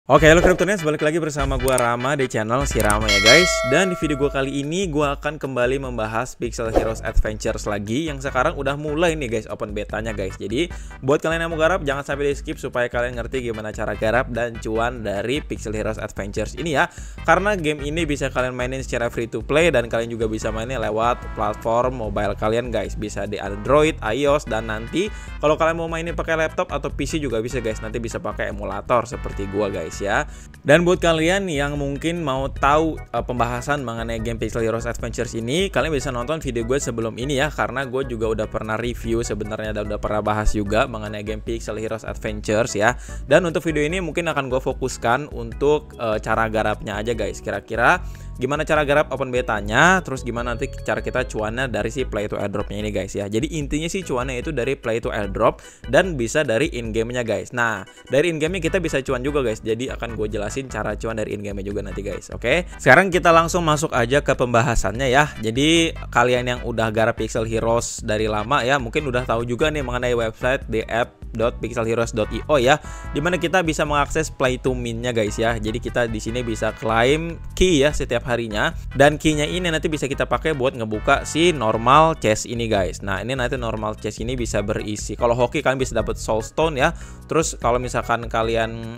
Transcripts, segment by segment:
Oke, halo Kryptonians, balik lagi bersama gua Rama di channel si Rama ya guys. Dan di video gua kali ini gua akan kembali membahas Pixel Heroes Adventures lagi yang sekarang udah mulai nih guys open betanya guys. Jadi buat kalian yang mau garap jangan sampai di skip supaya kalian ngerti gimana cara garap dan cuan dari Pixel Heroes Adventures ini ya. Karena game ini bisa kalian mainin secara free to play dan kalian juga bisa mainin lewat platform mobile kalian guys. Bisa di Android, iOS, dan nanti kalau kalian mau mainin pakai laptop atau PC juga bisa guys. Nanti bisa pakai emulator seperti gua guys ya. Dan buat kalian yang mungkin mau tahu pembahasan mengenai game Pixel Heroes Adventures ini, kalian bisa nonton video gue sebelum ini ya, karena gue juga udah pernah review sebenarnya dan udah pernah bahas juga mengenai game Pixel Heroes Adventures ya. Dan untuk video ini mungkin akan gue fokuskan untuk cara garapnya aja guys. Kira-kira gimana cara garap open betanya, terus gimana nanti cara kita cuannya dari si play to airdropnya ini guys ya. Jadi intinya sih cuannya itu dari play to airdrop dan bisa dari in game-nya guys. Nah, dari in game-nya kita bisa cuan juga guys. Jadi akan gue jelasin cara cuan dari in game-nya juga nanti guys. Oke. Sekarang kita langsung masuk aja ke pembahasannya ya. Jadi kalian yang udah garap Pixel Heroes dari lama ya, mungkin udah tahu juga nih mengenai website di app.pixelheroes.io ya, dimana kita bisa mengakses play to min-nya guys ya. Jadi kita di sini bisa claim key ya setiap harinya, dan key-nya ini nanti bisa kita pakai buat ngebuka si normal chest ini guys. Nah, ini nanti normal chest ini bisa berisi, kalau hoki kalian bisa dapat soulstone ya. Terus kalau misalkan kalian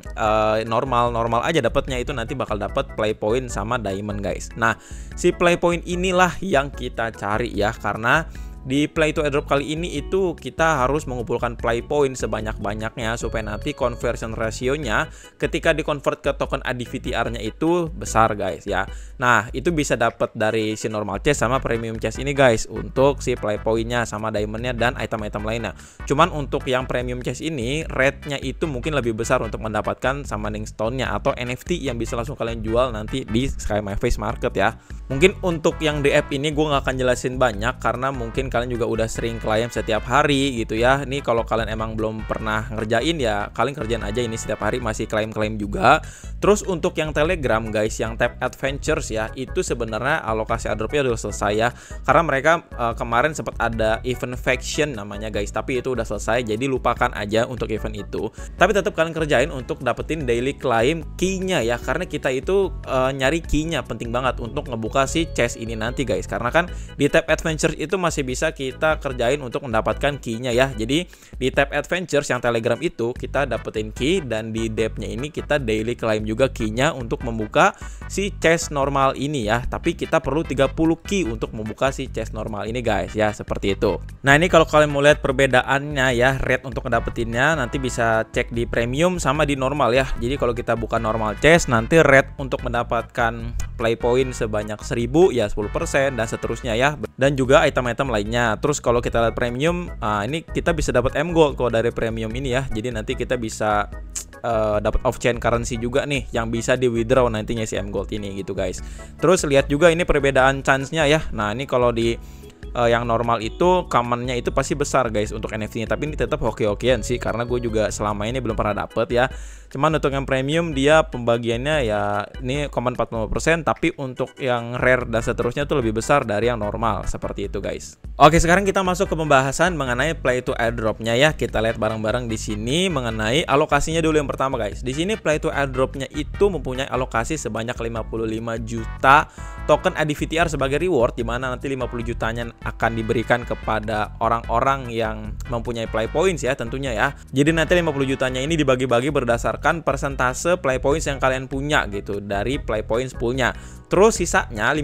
normal aja dapatnya, itu nanti bakal dapat play point sama diamond guys. Nah, si play point inilah yang kita cari ya, karena di play to airdrop kali ini itu kita harus mengumpulkan play point sebanyak-banyaknya supaya nanti conversion ratio-nya ketika di-convert ke token ADVTR-nya itu besar guys ya. Nah, itu bisa dapat dari si normal chest sama premium chest ini guys untuk si play point-nya sama diamond-nya dan item-item lainnya. Cuman untuk yang premium chest ini rate-nya itu mungkin lebih besar untuk mendapatkan summoning stone-nya atau NFT yang bisa langsung kalian jual nanti di Sky My Face Market ya. Mungkin untuk yang di app ini gue nggak akan jelasin banyak karena mungkin kalian juga udah sering claim setiap hari gitu ya. Nih kalau kalian emang belum pernah ngerjain ya, kalian kerjain aja ini setiap hari masih claim juga. Terus untuk yang Telegram guys, yang tab Adventures ya, itu sebenarnya alokasi airdropnya udah selesai ya. Karena mereka kemarin sempat ada event faction namanya guys, tapi itu udah selesai. Jadi lupakan aja untuk event itu. Tapi tetap kalian kerjain untuk dapetin daily claim key-nya ya, karena kita itu nyari key-nya penting banget untuk ngebuka si chest ini nanti guys. Karena kan di tab Adventures itu masih bisa kita kerjain untuk mendapatkan key-nya ya. Jadi di tab Adventures yang Telegram itu kita dapetin key, dan di dep-nya ini kita daily claim juga key-nya untuk membuka si chest normal ini ya. Tapi kita perlu 30 key untuk membuka si chest normal ini guys ya, seperti itu. Nah, ini kalau kalian mau lihat perbedaannya ya, rate untuk ngedapetinnya nanti bisa cek di premium sama di normal ya. Jadi kalau kita buka normal chest nanti rate untuk mendapatkan play point sebanyak 1000 ya 10% dan seterusnya ya, dan juga item-item lainnya. Terus kalau kita lihat premium, ini kita bisa dapat M Gold kalau dari premium ini ya. Jadi nanti kita bisa dapat off-chain currency juga nih yang bisa di withdraw nantinya si M Gold ini gitu guys. Terus lihat juga ini perbedaan chance-nya ya. Nah, ini kalau di yang normal itu common-nya itu pasti besar guys untuk NFT-nya, tapi ini tetap hoki-hokian sih karena gue juga selama ini belum pernah dapet ya. Cuman untuk yang premium dia pembagiannya ya ini common 40%, tapi untuk yang rare dan seterusnya itu lebih besar dari yang normal, seperti itu guys. Oke, sekarang kita masuk ke pembahasan mengenai play to airdrop-nya ya. Kita lihat bareng-bareng di sini mengenai alokasinya dulu yang pertama guys. Di sini play to airdrop-nya itu mempunyai alokasi sebanyak 55 juta token ADVTR sebagai reward, di mana nanti 50 jutanya akan diberikan kepada orang-orang yang mempunyai play points ya tentunya ya. Jadi nanti 50 jutanya ini dibagi-bagi berdasarkan persentase play points yang kalian punya gitu dari play points poolnya. Terus sisanya 5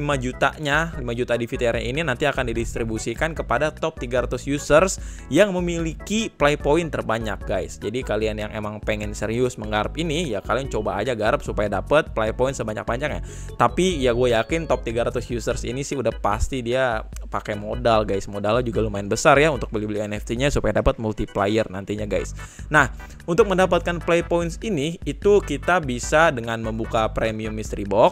juta ADVTR ini nanti akan didistribusikan kepada top 300 users yang memiliki play point terbanyak guys. Jadi kalian yang emang pengen serius menggarap ini ya, kalian coba aja garap supaya dapat play point sebanyak-banyaknya. Tapi ya gue yakin top 300 users ini sih udah pasti dia pakai modal guys. Modalnya juga lumayan besar ya untuk beli-beli NFT-nya supaya dapat multiplier nantinya guys. Nah, untuk mendapatkan play points ini itu kita bisa dengan membuka premium mystery box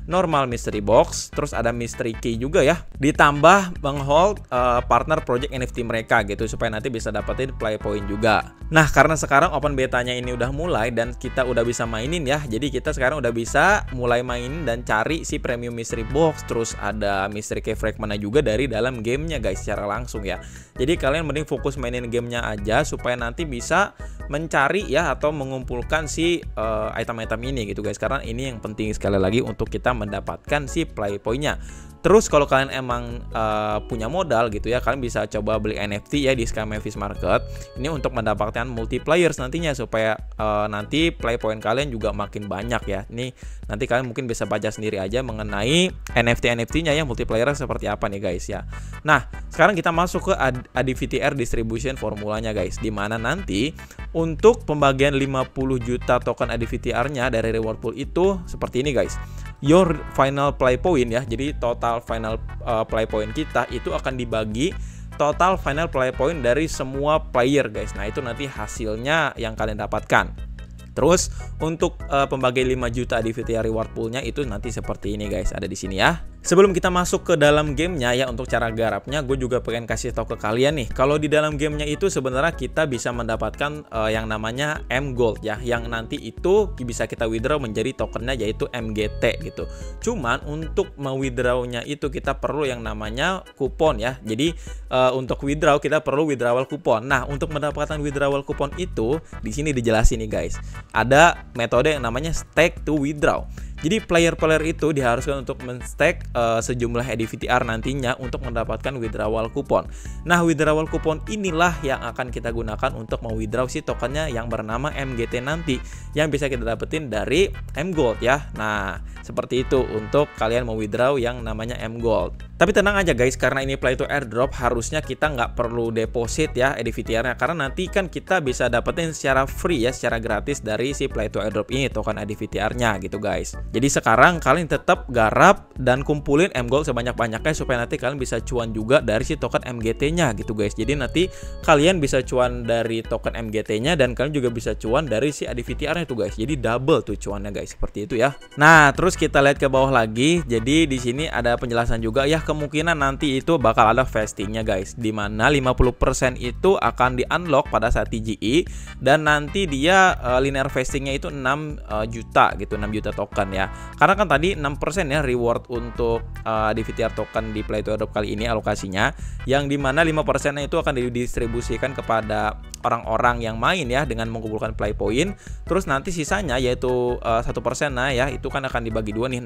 normal mystery box, terus ada mystery key juga ya. Ditambah menghold partner project NFT mereka gitu supaya nanti bisa dapetin play point juga. Nah, karena sekarang open betanya ini udah mulai dan kita udah bisa mainin ya. Jadi kita sekarang udah bisa mulai mainin dan cari si premium mystery box, terus ada mystery key fragment juga dari dalam gamenya guys secara langsung ya. Jadi kalian mending fokus mainin gamenya aja supaya nanti bisa mencari ya atau mengumpulkan si item-item ini gitu guys, karena ini yang penting sekali lagi untuk kita mendapatkan si play point-nya. Terus kalau kalian emang punya modal gitu ya, kalian bisa coba beli NFT ya di Sky Mavis Market. Ini untuk mendapatkan multiplayers nantinya supaya nanti play point kalian juga makin banyak ya. Ini nanti kalian mungkin bisa baca sendiri aja mengenai NFT-nya ya, multiplayernya seperti apa nih guys ya. Nah, sekarang kita masuk ke ADVTR distribution formulanya guys, dimana nanti untuk pembagian 50 juta token ADVTR-nya dari reward pool itu seperti ini guys. Your final play point ya, jadi total final play point kita itu akan dibagi total final play point dari semua player guys. Nah, itu nanti hasilnya yang kalian dapatkan. Terus untuk pembagian 5 juta ADVTR reward poolnya itu nanti seperti ini guys, ada di sini ya. Sebelum kita masuk ke dalam gamenya ya, untuk cara garapnya gue juga pengen kasih tahu ke kalian nih. Kalau di dalam gamenya itu sebenarnya kita bisa mendapatkan yang namanya M Gold ya, yang nanti itu bisa kita withdraw menjadi tokennya yaitu MGT gitu. Cuman untuk mewithdrawnya itu kita perlu yang namanya kupon ya. Jadi untuk withdraw kita perlu withdrawal kupon. Nah, untuk mendapatkan withdrawal kupon itu di sini dijelasin nih guys. Ada metode yang namanya stake to withdraw. Jadi player-player itu diharuskan untuk men-stake sejumlah ADVTR nantinya untuk mendapatkan withdrawal kupon. Nah, withdrawal kupon inilah yang akan kita gunakan untuk mewithdraw si tokennya yang bernama MGT nanti, yang bisa kita dapetin dari M Gold ya. Nah, seperti itu untuk kalian mau withdraw yang namanya M Gold. Tapi tenang aja guys, karena ini play to airdrop, harusnya kita nggak perlu deposit ya ADVTR-nya, karena nanti kan kita bisa dapetin secara free ya, secara gratis dari si play to airdrop ini token ADVTR-nya gitu guys. Jadi sekarang kalian tetap garap dan kumpulin M Gold sebanyak-banyaknya supaya nanti kalian bisa cuan juga dari si token MGT-nya gitu guys. Jadi nanti kalian bisa cuan dari token MGT-nya dan kalian juga bisa cuan dari si ADVTR-nya tuh guys. Jadi double tuh cuannya guys, seperti itu ya. Nah, terus kita lihat ke bawah lagi. Jadi di sini ada penjelasan juga ya, kemungkinan nanti itu bakal ada vestingnya guys, dimana 50% itu akan di unlock pada saat TGE, dan nanti dia linear vestingnya itu 6 juta gitu, 6 juta token ya. Karena kan tadi 6% ya reward untuk ADVTR token di play to airdrop kali ini alokasinya, yang dimana 5% itu akan didistribusikan kepada orang-orang yang main ya dengan mengumpulkan play point. Terus nanti sisanya yaitu 1% nah ya, itu kan akan dibagi dua nih,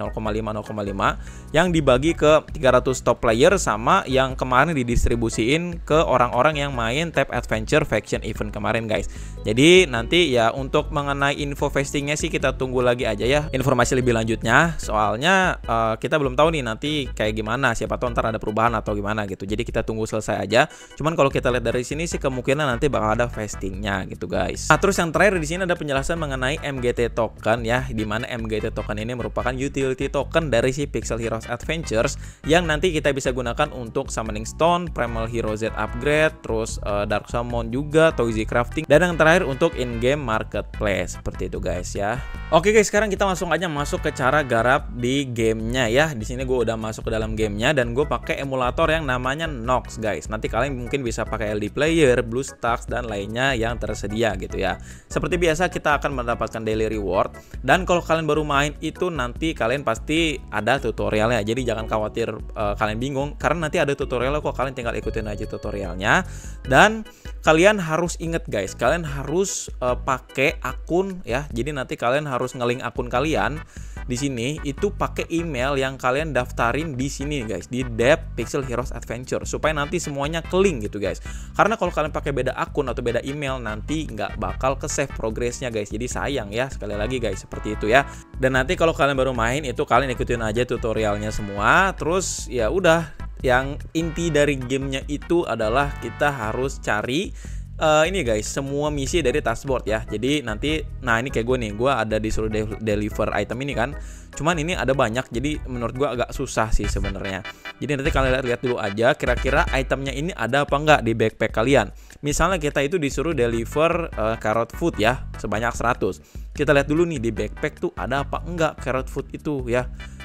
0,5 yang dibagi ke 300 top player, sama yang kemarin didistribusiin ke orang-orang yang main Tap Adventure Faction Event kemarin guys. Jadi nanti ya untuk mengenai info vestingnya sih kita tunggu lagi aja ya informasi lebih lanjutnya, soalnya kita belum tahu nih nanti kayak gimana, siapa tahu ntar ada perubahan atau gimana gitu. Jadi kita tunggu selesai aja. Cuman kalau kita lihat dari sini sih kemungkinan nanti bakal ada vestingnya gitu guys. Nah, terus yang terakhir di sini ada penjelasan mengenai MGT token ya, dimana MGT token ini merupakan utility token dari si Pixel Heroes Adventures yang nanti kita bisa gunakan untuk Summoning Stone, Primal Hero Z upgrade, terus Dark Summon juga, Toysy Crafting, dan yang terakhir untuk in-game marketplace. Seperti itu guys ya. Oke guys, sekarang kita langsung aja masuk ke cara garap di gamenya ya. Di sini gue udah masuk ke dalam gamenya dan gue pakai emulator yang namanya Nox guys. Nanti kalian mungkin bisa pakai LD Player, BlueStacks, dan lainnya yang tersedia gitu ya. Seperti biasa kita akan mendapatkan daily reward, dan kalau kalian baru main itu nanti kalian pasti ada tutorialnya. Jadi jangan khawatir kalian bingung, karena nanti ada tutorialnya kok, kalian tinggal ikutin aja tutorialnya. Dan kalian harus inget guys, kalian harus pakai akun ya. Jadi nanti kalian harus nge-link akun kalian di sini itu pakai email yang kalian daftarin di sini guys, di Dev Pixel Heroes Adventure, supaya nanti semuanya ke-link gitu guys. Karena kalau kalian pakai beda akun atau beda email nanti nggak bakal ke save progressnya guys. Jadi sayang ya, sekali lagi guys, seperti itu ya. Dan nanti kalau kalian baru main itu kalian ikutin aja tutorialnya semua. Terus ya udah, yang inti dari gamenya itu adalah kita harus cari ini guys, semua misi dari taskboard ya. Jadi nanti, nah ini kayak gue nih, gue ada disuruh deliver item ini kan. Cuman ini ada banyak, jadi menurut gue agak susah sih sebenarnya. Jadi nanti kalian lihat dulu aja kira-kira itemnya ini ada apa enggak di backpack kalian. Misalnya kita itu disuruh deliver carrot food ya, sebanyak 100. Kita lihat dulu nih di backpack tuh ada apa enggak carrot food itu ya.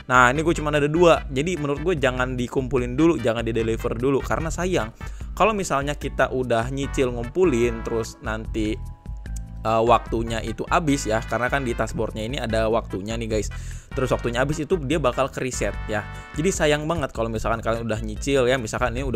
Nah ini gue cuma ada 2, jadi menurut gue jangan dikumpulin dulu, jangan di deliver dulu, karena sayang kalau misalnya kita udah nyicil ngumpulin terus nanti waktunya itu habis ya, karena kan di taskboardnya ini ada waktunya nih guys. Terus waktunya habis itu dia bakal ke reset ya. Jadi sayang banget kalau misalkan kalian udah nyicil ya, misalkan ini udah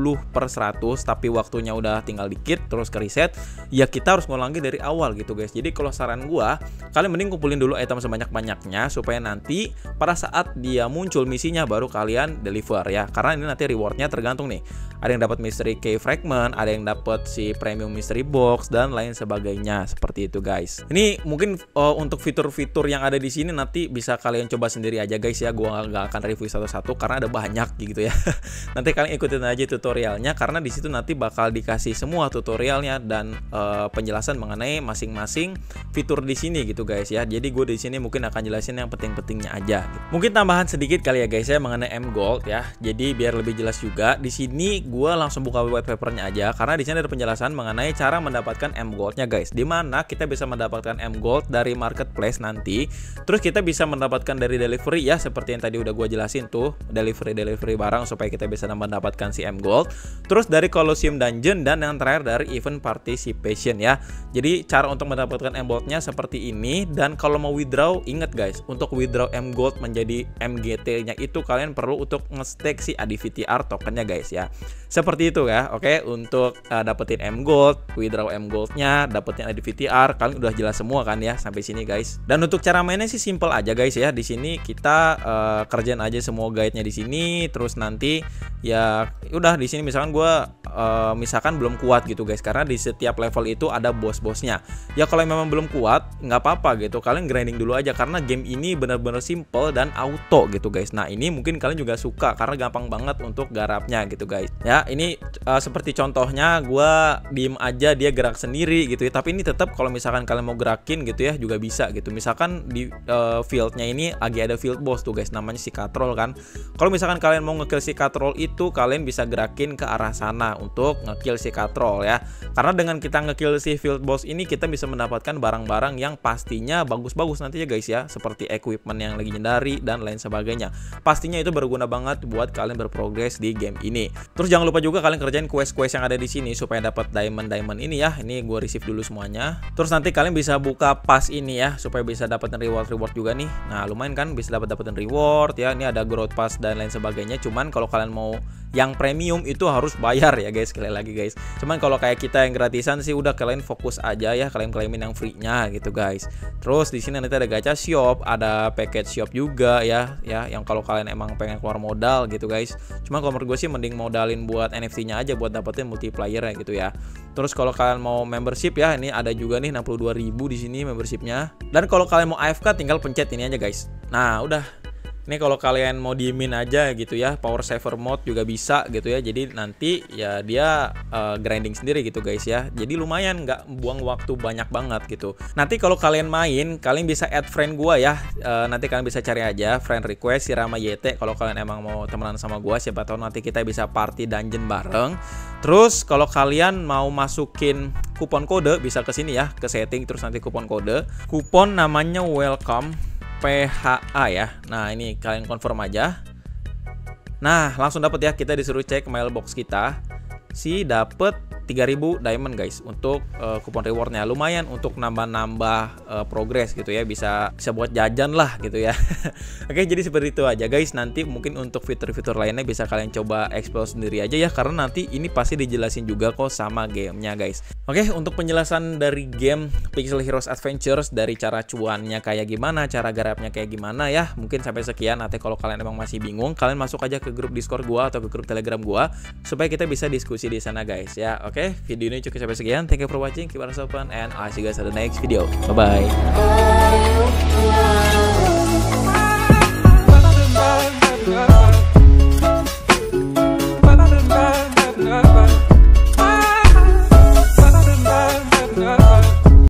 50/100 tapi waktunya udah tinggal dikit terus ke reset, ya kita harus ngulangi dari awal gitu guys. Jadi kalau saran gua, kalian mending kumpulin dulu item sebanyak-banyaknya supaya nanti pada saat dia muncul misinya baru kalian deliver ya. Karena ini nanti rewardnya tergantung nih. Ada yang dapat mystery key fragment, ada yang dapat si premium mystery box dan lain sebagainya, seperti itu guys. Ini mungkin untuk fitur-fitur yang ada di sini nanti bisa kalian coba sendiri aja guys ya. Gua nggak akan review satu-satu karena ada banyak gitu ya. Nanti kalian ikutin aja tutorialnya, karena di situ nanti bakal dikasih semua tutorialnya dan penjelasan mengenai masing-masing fitur di sini gitu guys ya. Jadi gue di sini mungkin akan jelasin yang penting-pentingnya aja. Gitu. Mungkin tambahan sedikit kali ya guys ya mengenai M Gold ya. Jadi biar lebih jelas juga, di sini gue langsung buka white papernya aja, karena di sini ada penjelasan mengenai cara mendapatkan M Goldnya guys. Dimana kita bisa mendapatkan M Gold dari marketplace nanti, terus kita bisa mendapatkan dari delivery ya, seperti yang tadi udah gue jelasin tuh, delivery barang supaya kita bisa mendapatkan si M Gold. Terus dari Colosseum Dungeon, dan yang terakhir dari event participation ya. Jadi cara untuk mendapatkan M Goldnya seperti ini. Dan kalau mau withdraw, inget guys, untuk withdraw M Gold menjadi MGT nya itu kalian perlu untuk nge-stake si ADVTR tokennya guys ya. Seperti itu ya. Oke, untuk dapetin M Gold, withdraw M Goldnya, dapetin ADVTR, kalian udah jelas semua kan ya sampai sini guys. Dan untuk cara mainnya sih simple aja guys ya. Di sini kita kerjain aja semua guide-nya di sini, terus nanti ya udah di sini misalkan gue misalkan belum kuat gitu guys, karena di setiap level itu ada bos-bosnya. Ya kalau memang belum kuat nggak apa-apa gitu, kalian grinding dulu aja karena game ini benar-benar simple dan auto gitu guys. Nah ini mungkin kalian juga suka karena gampang banget untuk garapnya gitu guys. Ya ini seperti contohnya gue diem aja dia gerak sendiri gitu ya. Tapi ini tetap kalau misalkan kalian mau gerakin gitu ya juga bisa gitu. Misalkan di fieldnya ini lagi ada field boss tuh guys, namanya si Katrol kan. Kalau misalkan kalian mau ngekill si Katrol itu, kalian bisa gerakin ke arah sana untuk ngekill si Katrol ya. Karena dengan kita ngekill si field boss ini, kita bisa mendapatkan barang-barang yang pastinya bagus-bagus nanti ya guys ya, seperti equipment yang legendary dan lain sebagainya. Pastinya itu berguna banget buat kalian berprogres di game ini. Terus jangan lupa juga kalian kerjain quest-quest yang ada di sini supaya dapat diamond ini ya. Ini gue receive dulu semuanya. Terus nanti kalian bisa buka pas ini ya supaya bisa dapetin reward juga nih. Nah lumayan kan, bisa dapetin reward ya. Ini ada growth pass dan lain sebagainya. Cuman kalau kalian mau yang premium itu harus bayar ya guys, sekali lagi guys. Cuman kalau kayak kita yang gratisan sih udah kalian fokus aja ya, kalian claimin yang free-nya gitu guys. Terus di sini nanti ada gacha shop, ada package shop juga ya, yang kalau kalian emang pengen keluar modal gitu guys. Cuman kalau menurut gue sih mending modalin buat NFT-nya aja buat dapetin multiplayer ya gitu ya. Terus kalau kalian mau membership ya, ini ada juga nih 62.000 di sini membershipnya. Dan kalau kalian mau AFK tinggal pencet ini aja guys. Nah udah. Ini kalau kalian mau diemin aja gitu ya, power saver mode juga bisa gitu ya. Jadi nanti ya dia grinding sendiri gitu guys ya. Jadi lumayan nggak buang waktu banyak banget gitu. Nanti kalau kalian main, kalian bisa add friend gua ya. Nanti kalian bisa cari aja friend request Sirama YT kalau kalian emang mau temenan sama gua. Siapa tahu nanti kita bisa party dungeon bareng. Terus kalau kalian mau masukin kupon kode bisa ke sini ya, ke setting terus nanti kupon kode. Kupon namanya welcome PHA ya. Nah ini kalian confirm aja. Nah langsung dapat ya, kita disuruh cek mailbox kita. Si dapet 3000 diamond guys untuk kupon rewardnya. Lumayan untuk nambah-nambah progres gitu ya, bisa buat jajan lah gitu ya. Oke, jadi seperti itu aja guys. Nanti mungkin untuk fitur-fitur lainnya bisa kalian coba explore sendiri aja ya, karena nanti ini pasti dijelasin juga kok sama gamenya guys. Oke, untuk penjelasan dari game Pixel Heroes Adventures, dari cara cuannya kayak gimana, cara garapnya kayak gimana ya, mungkin sampai sekian. Nanti kalau kalian emang masih bingung, kalian masuk aja ke grup Discord gua atau ke grup Telegram gua supaya kita bisa diskusi di sana guys ya. Oke, video ini cukup sampai sekian. Thank you for watching, keep on open, and I'll see you guys at the next video. Bye bye.